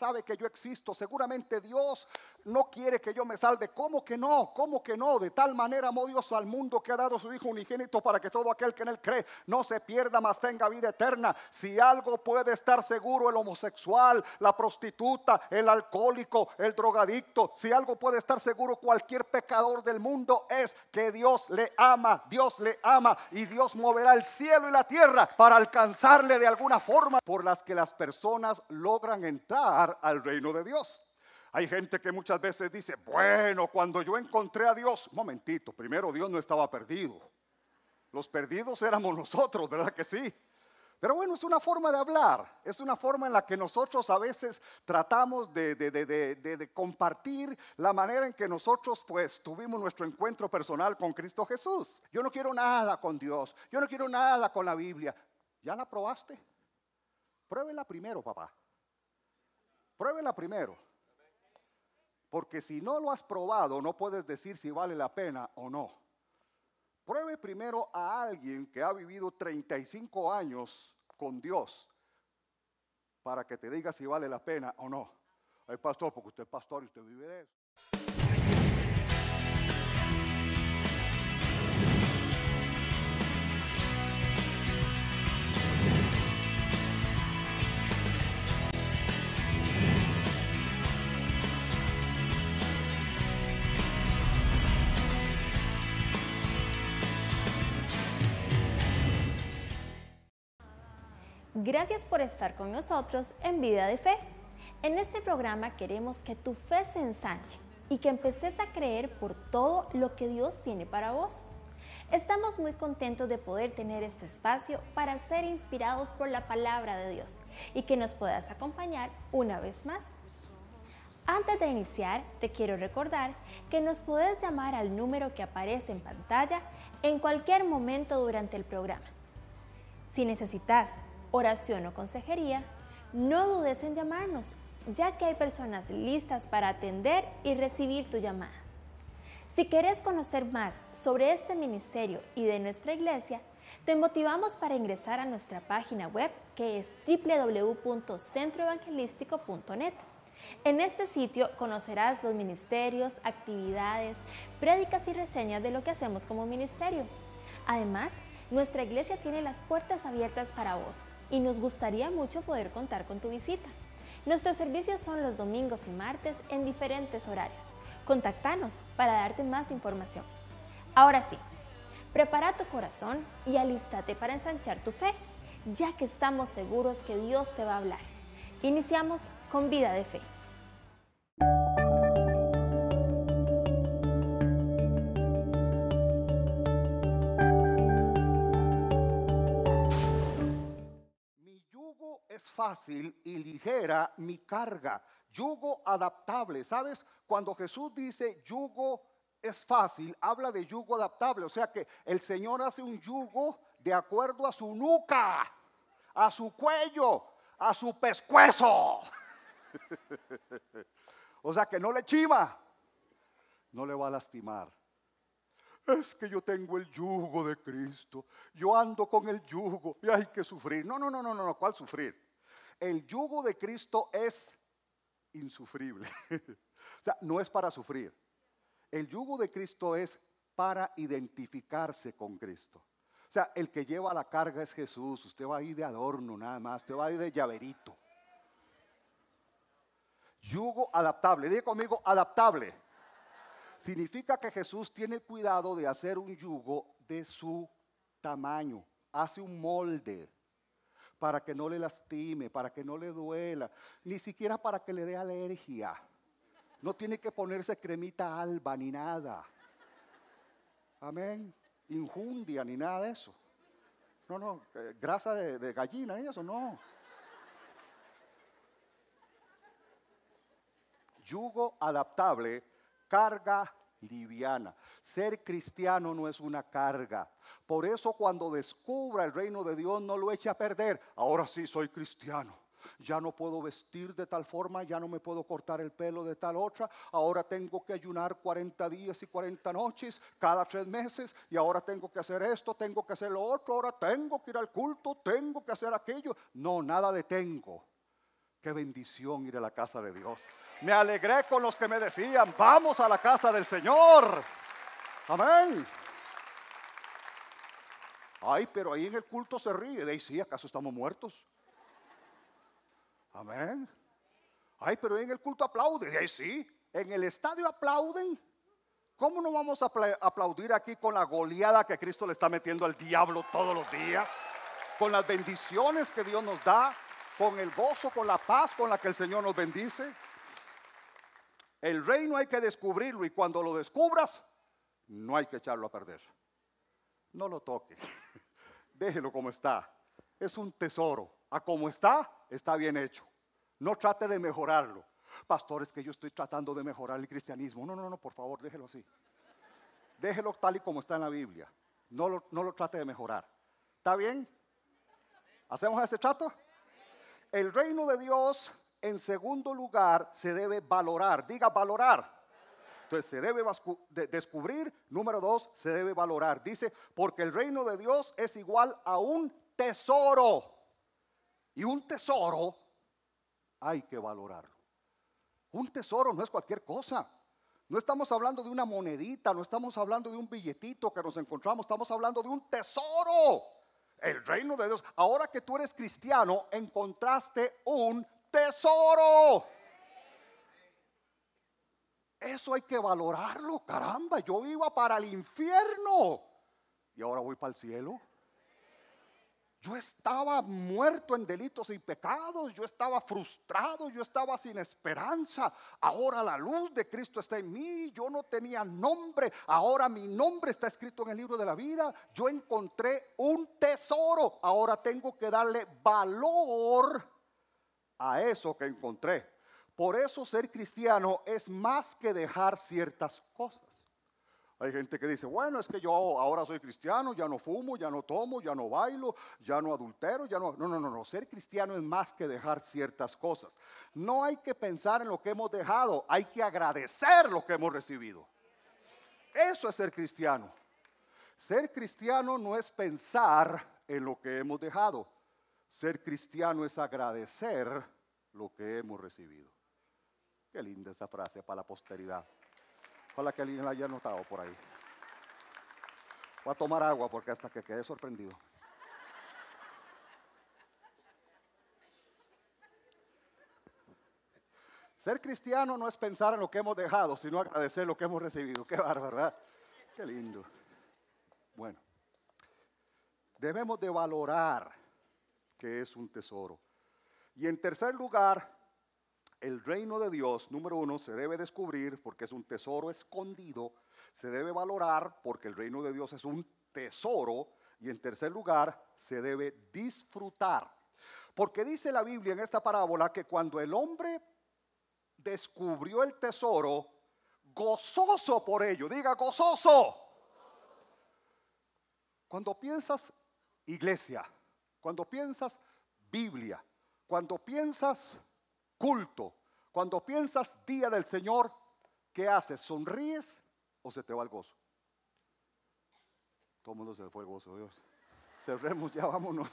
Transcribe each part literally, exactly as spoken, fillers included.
sabe que yo existo, seguramente Dios no quiere que yo me salve. ¿Cómo que no? ¿Cómo que no? De tal manera amó Dios al mundo que ha dado a su Hijo unigénito para que todo aquel que en él cree no se pierda, mas tenga vida eterna. Si algo puede estar seguro el homosexual, la prostituta, el alcohólico, el drogadicto, si algo puede estar seguro cualquier pecador del mundo, es que Dios le ama, Dios le ama, y Dios moverá el cielo y la tierra para alcanzarle de alguna forma por las que las personas logran entrar al reino de Dios. Hay gente que muchas veces dice, bueno, cuando yo encontré a Dios, un momentito, primero Dios no estaba perdido. Los perdidos éramos nosotros, ¿verdad que sí? Pero bueno, es una forma de hablar, es una forma en la que nosotros a veces tratamos de, de, de, de, de, de compartir la manera en que nosotros pues tuvimos nuestro encuentro personal con Cristo Jesús. Yo no quiero nada con Dios, yo no quiero nada con la Biblia. ¿Ya la probaste? Pruébela primero, papá. Pruébela primero. Porque si no lo has probado, no puedes decir si vale la pena o no. Pruebe primero a alguien que ha vivido treinta y cinco años con Dios para que te diga si vale la pena o no. Ay, pastor, porque usted es pastor y usted vive de eso. Gracias por estar con nosotros en Vida de Fe. En este programa queremos que tu fe se ensanche y que empeces a creer por todo lo que Dios tiene para vos. Estamos muy contentos de poder tener este espacio para ser inspirados por la palabra de Dios y que nos puedas acompañar una vez más. Antes de iniciar, te quiero recordar que nos puedes llamar al número que aparece en pantalla en cualquier momento durante el programa. Si necesitas oración o consejería, no dudes en llamarnos, ya que hay personas listas para atender y recibir tu llamada. Si quieres conocer más sobre este ministerio y de nuestra iglesia, te motivamos para ingresar a nuestra página web, que es doble u doble u doble u punto centro evangelístico punto net. En este sitio conocerás los ministerios, actividades, prédicas y reseñas de lo que hacemos como ministerio. Además, nuestra iglesia tiene las puertas abiertas para vos y nos gustaría mucho poder contar con tu visita. Nuestros servicios son los domingos y martes en diferentes horarios. Contáctanos para darte más información. Ahora sí, prepara tu corazón y alístate para ensanchar tu fe, ya que estamos seguros que Dios te va a hablar. Iniciamos con Vida de Fe. Es fácil y ligera mi carga, yugo adaptable. ¿Sabes? Cuando Jesús dice yugo es fácil, habla de yugo adaptable. O sea que el Señor hace un yugo de acuerdo a su nuca, a su cuello, a su pescuezo. O sea que no le chima, no le va a lastimar. Es que yo tengo el yugo de Cristo, yo ando con el yugo y hay que sufrir. No, no, no, no, no, ¿cuál sufrir? El yugo de Cristo es insufrible. O sea, no es para sufrir. El yugo de Cristo es para identificarse con Cristo. O sea, el que lleva la carga es Jesús. Usted va ahí de adorno nada más, usted va ahí de llaverito. Yugo adaptable, diga conmigo adaptable. Significa que Jesús tiene cuidado de hacer un yugo de su tamaño, hace un molde para que no le lastime, para que no le duela, ni siquiera para que le dé alergia. No tiene que ponerse cremita alba ni nada. Amén. Injundia ni nada de eso. No, no, eh, grasa de, de gallina y eso, no. Yugo adaptable, carga liviana. Ser cristiano no es una carga. Por eso cuando descubra el reino de Dios no lo eche a perder. Ahora sí soy cristiano. Ya no puedo vestir de tal forma, ya no me puedo cortar el pelo de tal otra. Ahora tengo que ayunar cuarenta días y cuarenta noches cada tres meses. Y ahora tengo que hacer esto, tengo que hacer lo otro. Ahora tengo que ir al culto, tengo que hacer aquello. No, nada de tengo. Qué bendición ir a la casa de Dios. Me alegré con los que me decían, vamos a la casa del Señor. Amén. Ay, pero ahí en el culto se ríe. De ahí sí, ¿acaso estamos muertos? Amén. Ay, pero en el culto aplaude. De ahí sí. En el estadio aplauden. ¿Cómo no vamos a aplaudir aquí con la goleada que Cristo le está metiendo al diablo todos los días? Con las bendiciones que Dios nos da, con el gozo, con la paz con la que el Señor nos bendice. El reino hay que descubrirlo y cuando lo descubras, no hay que echarlo a perder. No lo toque. Déjelo como está. Es un tesoro. A como está, está bien hecho. No trate de mejorarlo. Pastor, es que yo estoy tratando de mejorar el cristianismo. No, no, no, por favor, déjelo así. Déjelo tal y como está en la Biblia. No lo, no lo trate de mejorar. ¿Está bien? ¿Hacemos este trato? El reino de Dios, en segundo lugar, se debe valorar. Diga valorar. Entonces se debe de descubrir. Número dos, se debe valorar. Dice, porque el reino de Dios es igual a un tesoro. Y un tesoro hay que valorarlo. Un tesoro no es cualquier cosa. No estamos hablando de una monedita, no estamos hablando de un billetito que nos encontramos, estamos hablando de un tesoro. El reino de Dios. Ahora que tú eres cristiano, encontraste un tesoro. Eso hay que valorarlo, caramba. Yo iba para el infierno y ahora voy para el cielo. Yo estaba muerto en delitos y pecados, yo estaba frustrado, yo estaba sin esperanza. Ahora la luz de Cristo está en mí, yo no tenía nombre, ahora mi nombre está escrito en el libro de la vida. Yo encontré un tesoro, ahora tengo que darle valor a eso que encontré. Por eso ser cristiano es más que dejar ciertas cosas. Hay gente que dice, bueno, es que yo ahora soy cristiano, ya no fumo, ya no tomo, ya no bailo, ya no adultero, ya no... No, no, no, no, ser cristiano es más que dejar ciertas cosas. No hay que pensar en lo que hemos dejado, hay que agradecer lo que hemos recibido. Eso es ser cristiano. Ser cristiano no es pensar en lo que hemos dejado. Ser cristiano es agradecer lo que hemos recibido. Qué linda esa frase para la posteridad. Ojalá que alguien la haya notado por ahí. Voy a tomar agua porque hasta que quedé sorprendido. Ser cristiano no es pensar en lo que hemos dejado, sino agradecer lo que hemos recibido. Qué bárbaro, ¿verdad? Qué lindo. Bueno, debemos de valorar que es un tesoro. Y en tercer lugar, el reino de Dios, número uno, se debe descubrir porque es un tesoro escondido. Se debe valorar porque el reino de Dios es un tesoro. Y en tercer lugar, se debe disfrutar. Porque dice la Biblia en esta parábola que cuando el hombre descubrió el tesoro, gozoso por ello, diga gozoso. Cuando piensas iglesia, cuando piensas Biblia, cuando piensas culto, cuando piensas día del Señor, ¿qué haces? ¿Sonríes o se te va el gozo? Todo el mundo se fue el gozo, Dios. Cerremos ya, vámonos.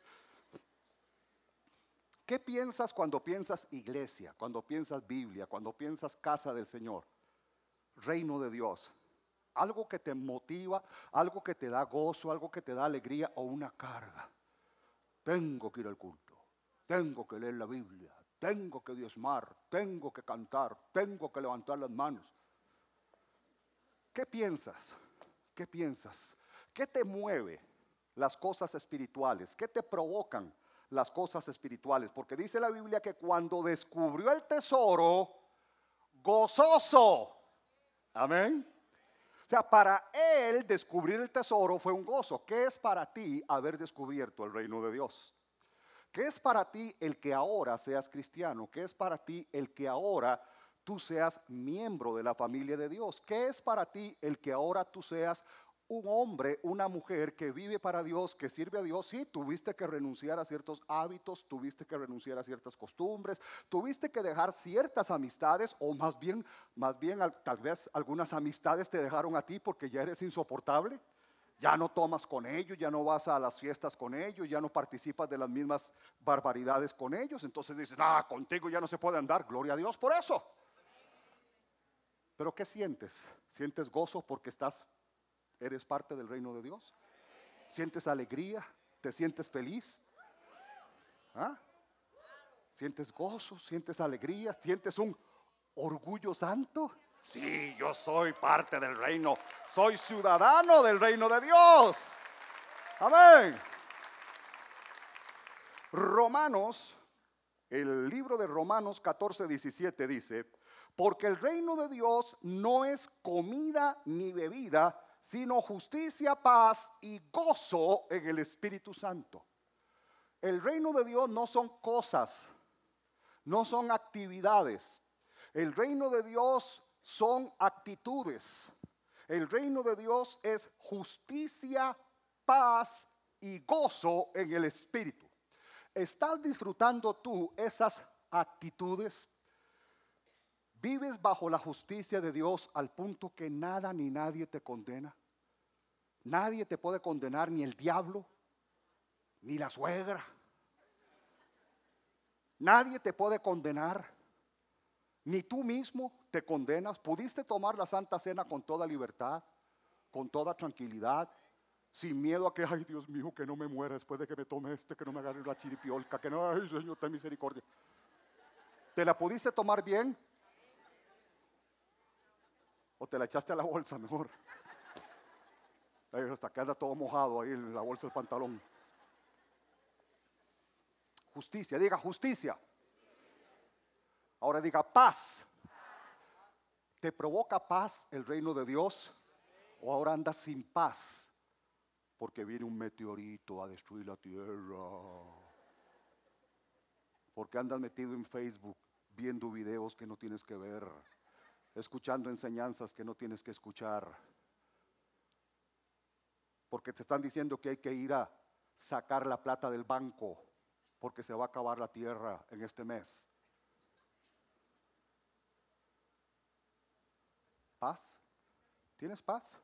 ¿Qué piensas cuando piensas iglesia, cuando piensas Biblia, cuando piensas casa del Señor? Reino de Dios. Algo que te motiva, algo que te da gozo, algo que te da alegría o una carga. Tengo que ir al culto, tengo que leer la Biblia, tengo que diezmar, tengo que cantar, tengo que levantar las manos. ¿Qué piensas? ¿Qué piensas? ¿Qué te mueve las cosas espirituales? ¿Qué te provocan las cosas espirituales? Porque dice la Biblia que cuando descubrió el tesoro, gozoso. Amén. O sea, para él descubrir el tesoro fue un gozo. ¿Qué es para ti haber descubierto el reino de Dios? ¿Qué es para ti el que ahora seas cristiano? ¿Qué es para ti el que ahora tú seas miembro de la familia de Dios? ¿Qué es para ti el que ahora tú seas un hombre, una mujer que vive para Dios, que sirve a Dios? Sí, tuviste que renunciar a ciertos hábitos, tuviste que renunciar a ciertas costumbres, tuviste que dejar ciertas amistades, o más bien, más bien tal vez algunas amistades te dejaron a ti porque ya eres insoportable. Ya no tomas con ellos, ya no vas a las fiestas con ellos, ya no participas de las mismas barbaridades con ellos. Entonces dices, ah, contigo ya no se puede andar. Gloria a Dios por eso. Pero ¿qué sientes? ¿Sientes gozo porque estás, eres parte del reino de Dios? ¿Sientes alegría? ¿Te sientes feliz? ¿Ah? ¿Sientes gozo? ¿Sientes alegría? ¿Sientes un orgullo santo? Sí, yo soy parte del reino. Soy ciudadano del reino de Dios. Amén. Romanos, el libro de Romanos catorce, diecisiete dice, porque el reino de Dios no es comida ni bebida, sino justicia, paz y gozo en el Espíritu Santo. El reino de Dios no son cosas, no son actividades. El reino de Dios son actitudes. El reino de Dios es justicia, paz y gozo en el Espíritu. ¿Estás disfrutando tú esas actitudes? ¿Vives bajo la justicia de Dios al punto que nada ni nadie te condena? Nadie te puede condenar, ni el diablo, ni la suegra. Nadie te puede condenar, ni tú mismo te condenas. Pudiste tomar la Santa Cena con toda libertad, con toda tranquilidad, sin miedo a que, ay Dios mío, que no me muera después de que me tome este, que no me agarre la chiripiolca, que no, ay Señor, ten misericordia. ¿Te la pudiste tomar bien? ¿O te la echaste a la bolsa mejor? Ay, hasta que anda todo mojado ahí en la bolsa del pantalón. Justicia, diga justicia. Ahora diga paz. ¿Te provoca paz el reino de Dios? ¿O ahora andas sin paz? Porque viene un meteorito a destruir la tierra. Porque andas metido en Facebook viendo videos que no tienes que ver, escuchando enseñanzas que no tienes que escuchar. Porque te están diciendo que hay que ir a sacar la plata del banco porque se va a acabar la tierra en este mes. ¿Paz? ¿Tienes paz?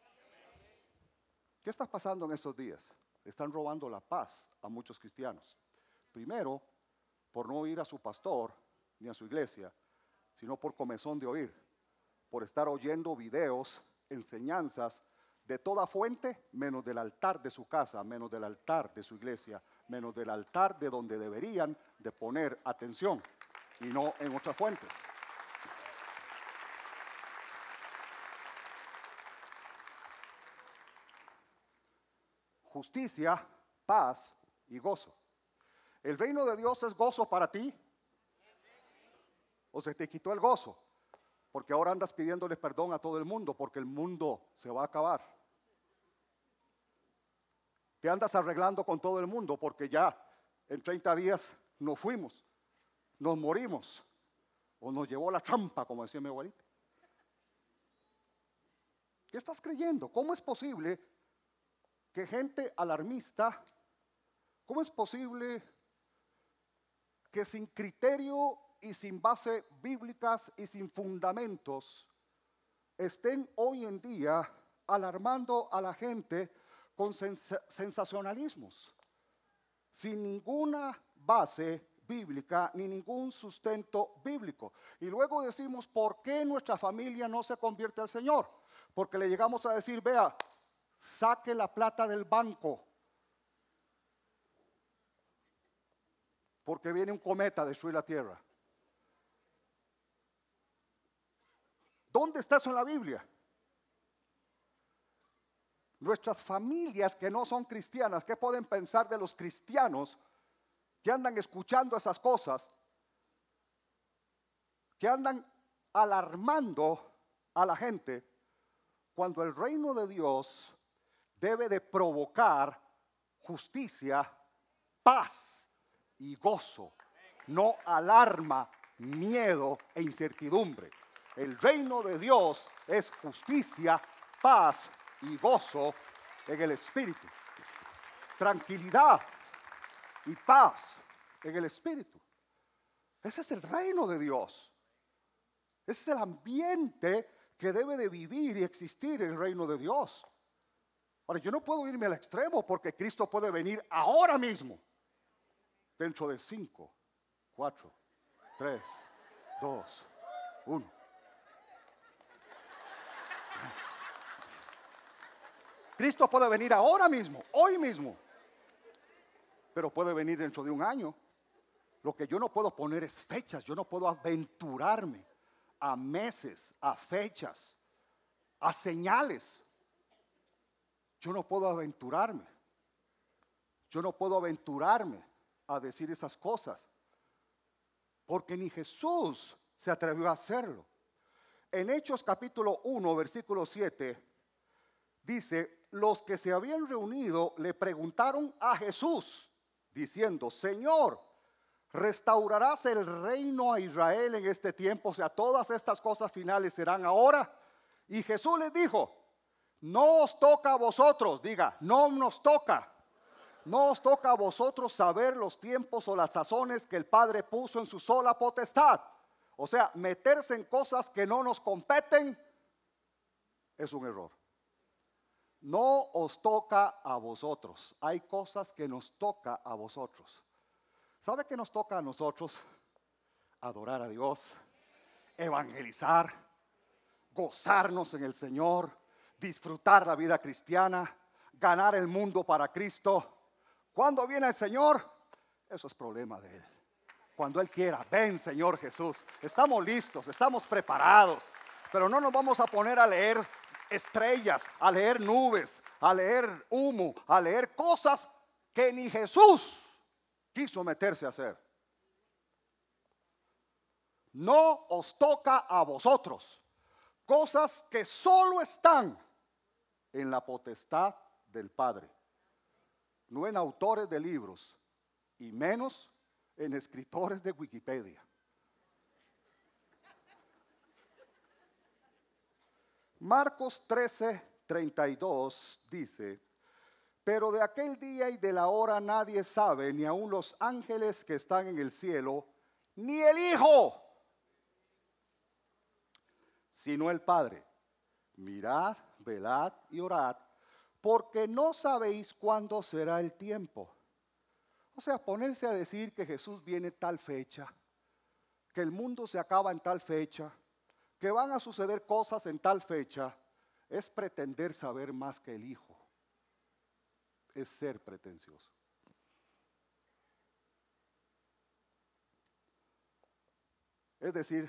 ¿Qué está pasando en estos días? Están robando la paz a muchos cristianos. Primero, por no ir a su pastor ni a su iglesia, sino por comezón de oír, por estar oyendo videos, enseñanzas de toda fuente, menos del altar de su casa, menos del altar de su iglesia, menos del altar de donde deberían de poner atención y no en otras fuentes. Justicia, paz y gozo. ¿El reino de Dios es gozo para ti? ¿O se te quitó el gozo? Porque ahora andas pidiéndole perdón a todo el mundo porque el mundo se va a acabar. Te andas arreglando con todo el mundo porque ya en treinta días nos fuimos, nos morimos o nos llevó la trampa, como decía mi abuelita. ¿Qué estás creyendo? ¿Cómo es posible que gente alarmista, cómo es posible que sin criterio y sin base bíblicas y sin fundamentos estén hoy en día alarmando a la gente con sens- sensacionalismos, sin ninguna base bíblica ni ningún sustento bíblico? Y luego decimos, ¿por qué nuestra familia no se convierte al Señor? Porque le llegamos a decir, vea, saque la plata del banco, porque viene un cometa a destruir la tierra. ¿Dónde está eso en la Biblia? Nuestras familias que no son cristianas, ¿qué pueden pensar de los cristianos que andan escuchando esas cosas? Que andan alarmando a la gente cuando el reino de Dios debe de provocar justicia, paz y gozo, no alarma, miedo e incertidumbre. El reino de Dios es justicia, paz y gozo en el Espíritu. Tranquilidad y paz en el Espíritu. Ese es el reino de Dios. Ese es el ambiente que debe de vivir y existir en el reino de Dios. Ahora, yo no puedo irme al extremo porque Cristo puede venir ahora mismo. Dentro de cinco, cuatro, tres, dos, uno. Cristo puede venir ahora mismo, hoy mismo. Pero puede venir dentro de un año. Lo que yo no puedo poner es fechas. Yo no puedo aventurarme a meses, a fechas, a señales. Yo no puedo aventurarme. Yo no puedo aventurarme a decir esas cosas. Porque ni Jesús se atrevió a hacerlo. En Hechos capítulo uno, versículo siete, dice, los que se habían reunido le preguntaron a Jesús, diciendo, Señor, ¿restaurarás el reino a Israel en este tiempo? O sea, todas estas cosas finales serán ahora. Y Jesús les dijo, no os toca a vosotros, diga, no nos toca. No os toca a vosotros saber los tiempos o las sazones que el Padre puso en su sola potestad. O sea, meterse en cosas que no nos competen es un error. No os toca a vosotros. Hay cosas que nos toca a vosotros. ¿Sabe qué nos toca a nosotros? Adorar a Dios, evangelizar, gozarnos en el Señor, disfrutar la vida cristiana, ganar el mundo para Cristo. Cuando viene el Señor, eso es problema de Él. Cuando Él quiera, ven Señor Jesús. Estamos listos, estamos preparados, pero no nos vamos a poner a leer estrellas, a leer nubes, a leer humo, a leer cosas que ni Jesús quiso meterse a hacer. No os toca a vosotros cosas que solo están en la potestad del Padre, no en autores de libros y menos en escritores de Wikipedia. Marcos trece, treinta y dos dice, pero de aquel día y de la hora nadie sabe, ni aun los ángeles que están en el cielo, ni el Hijo, sino el Padre. Mirad, velad y orad, porque no sabéis cuándo será el tiempo. O sea, ponerse a decir que Jesús viene tal fecha, que el mundo se acaba en tal fecha, que van a suceder cosas en tal fecha, es pretender saber más que el Hijo. Es ser pretencioso. Es decir,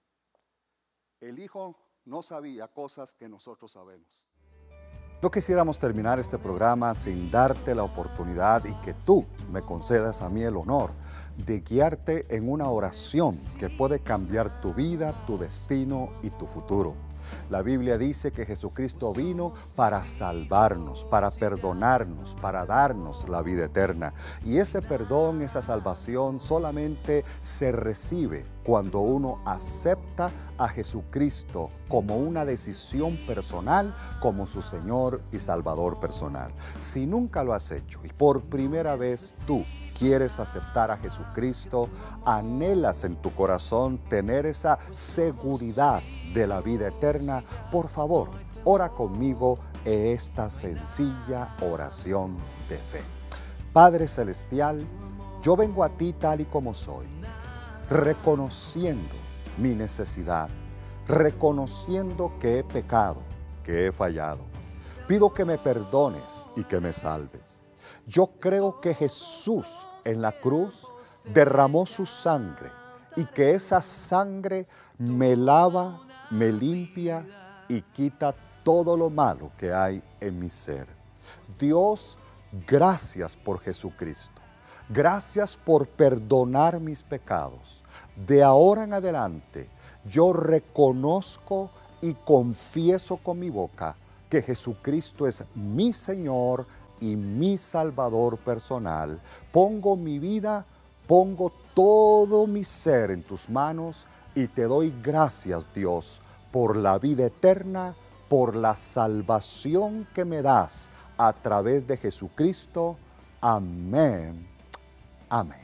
el Hijo no sabía cosas que nosotros sabemos. No quisiéramos terminar este programa sin darte la oportunidad y que tú me concedas a mí el honor de guiarte en una oración que puede cambiar tu vida, tu destino y tu futuro. La Biblia dice que Jesucristo vino para salvarnos, para perdonarnos, para darnos la vida eterna. Y ese perdón, esa salvación solamente se recibe cuando uno acepta a Jesucristo como una decisión personal, como su Señor y Salvador personal. Si nunca lo has hecho y por primera vez tú quieres aceptar a Jesucristo, anhelas en tu corazón tener esa seguridad de la vida eterna, por favor, ora conmigo esta sencilla oración de fe. Padre Celestial, yo vengo a ti tal y como soy, reconociendo mi necesidad, reconociendo que he pecado, que he fallado. Pido que me perdones y que me salves. Yo creo que Jesús en la cruz derramó su sangre y que esa sangre me lava, me limpia y quita todo lo malo que hay en mi ser. Dios, gracias por Jesucristo. Gracias por perdonar mis pecados. De ahora en adelante, yo reconozco y confieso con mi boca que Jesucristo es mi Señor y mi Salvador personal. Pongo mi vida, pongo todo mi ser en tus manos y te doy gracias, Dios, por la vida eterna, por la salvación que me das a través de Jesucristo. Amén. Amén.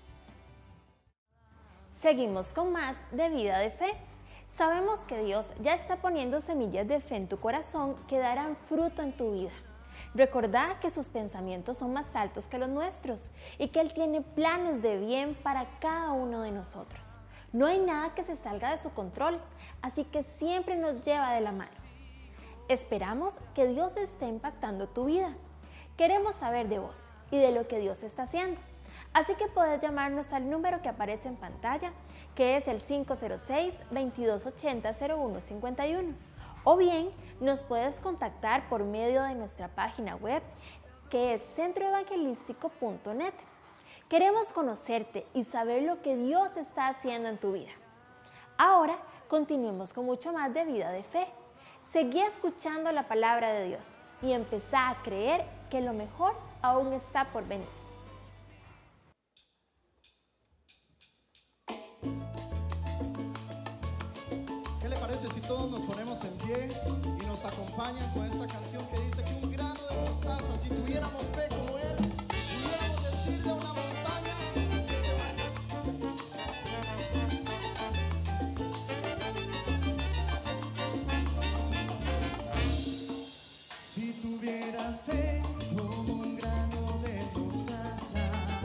Seguimos con más de Vida de Fe. Sabemos que Dios ya está poniendo semillas de fe en tu corazón que darán fruto en tu vida. Recordá que sus pensamientos son más altos que los nuestros y que Él tiene planes de bien para cada uno de nosotros. No hay nada que se salga de su control, así que siempre nos lleva de la mano. Esperamos que Dios esté impactando tu vida. Queremos saber de vos y de lo que Dios está haciendo. Así que puedes llamarnos al número que aparece en pantalla, que es el cinco cero seis, veintidós ochenta, cero uno cincuenta y uno. O bien, nos puedes contactar por medio de nuestra página web, que es centro evangelístico punto net. Queremos conocerte y saber lo que Dios está haciendo en tu vida. Ahora, continuemos con mucho más de Vida de Fe. Seguí escuchando la palabra de Dios y empezá a creer que lo mejor aún está por venir. ¿Qué le parece si todos nos ponemos en pie y nos acompañan con esta canción que dice que un grano de mostaza, si tuviéramos fe como Él, pudiéramos decirle a una montaña que se vaya? Si tuviera fe como un grano de mostaza,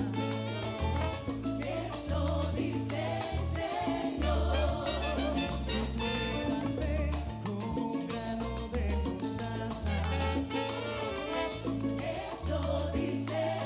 eso dice el Señor. Si tuviera fe como un grano de mostaza, eso dice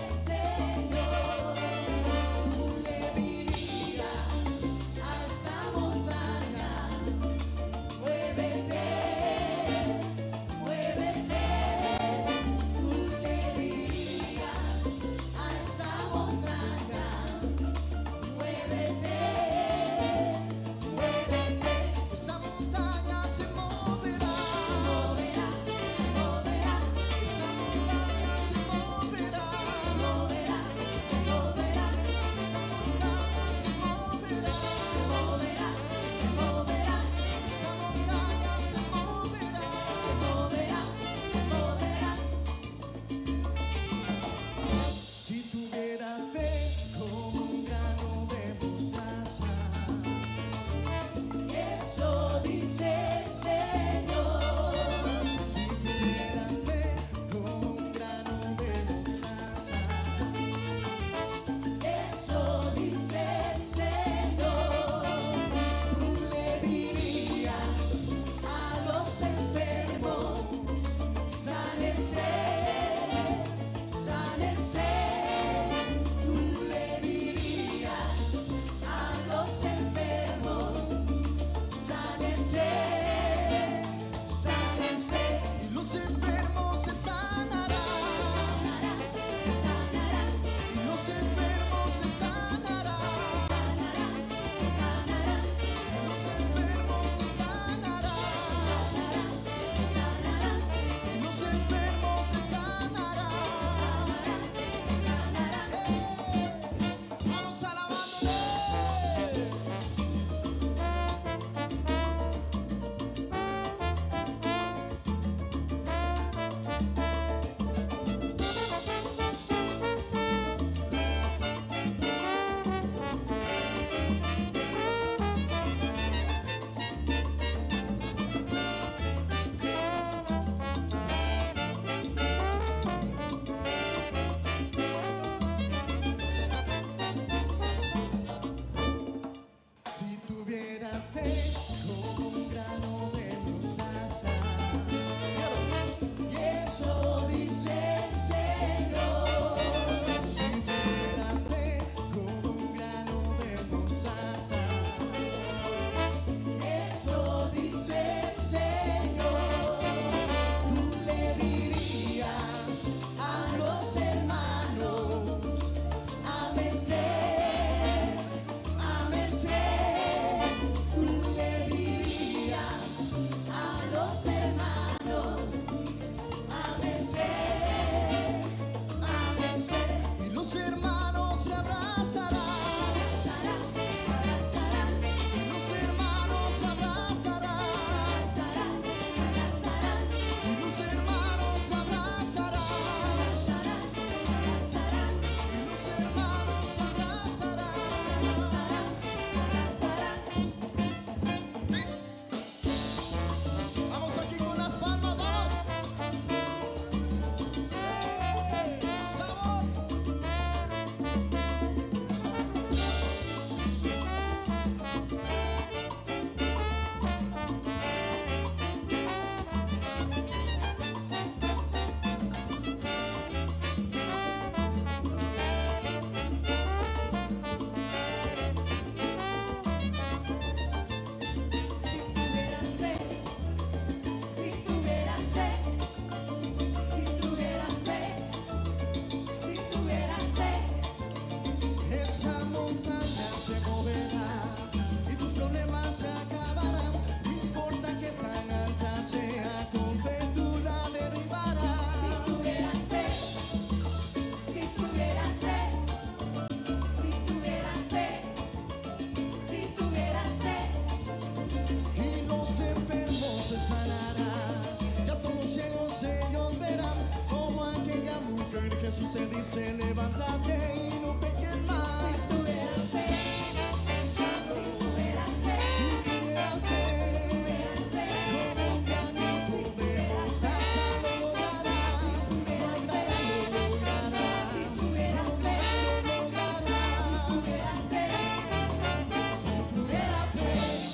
Jesús te dice, levántate y no peques más. Si tuvieras fe, si tuvieras fe, como un granito de mostaza lo lograrás, lo lograrás, lo lograrás, lo lograrás. Si tuvieras fe.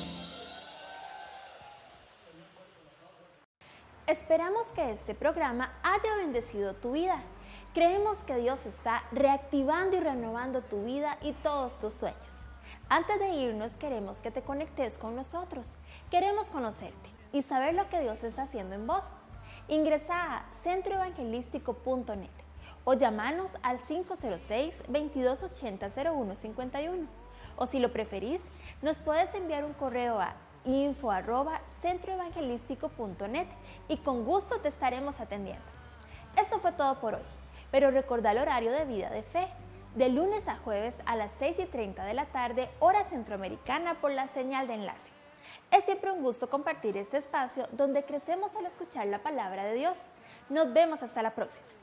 Esperamos que este programa haya bendecido tu vida. Creemos que Dios está reactivando y renovando tu vida y todos tus sueños. Antes de irnos, queremos que te conectes con nosotros. Queremos conocerte y saber lo que Dios está haciendo en vos. Ingresa a centro evangelístico punto net o llámanos al cinco cero seis, veintidós ochenta, cero uno cincuenta y uno. O si lo preferís, nos puedes enviar un correo a info arroba centro evangelístico punto net y con gusto te estaremos atendiendo. Esto fue todo por hoy, pero recordá el horario de Vida de Fe, de lunes a jueves a las seis y treinta de la tarde, hora centroamericana, por la señal de enlace. Es siempre un gusto compartir este espacio donde crecemos al escuchar la palabra de Dios. Nos vemos hasta la próxima.